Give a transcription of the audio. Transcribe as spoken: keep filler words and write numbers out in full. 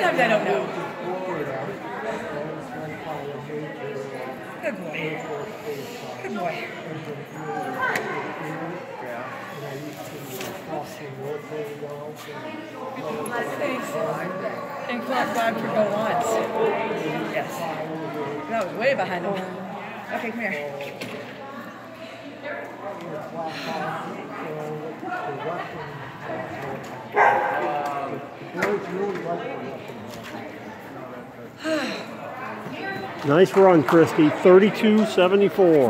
sometimes I don't know. Good boy. Good boy. Thanks. And clock five to go once. Yes. That was way behind him. Okay, come here. Nice run, Christy. thirty-two seventy-four.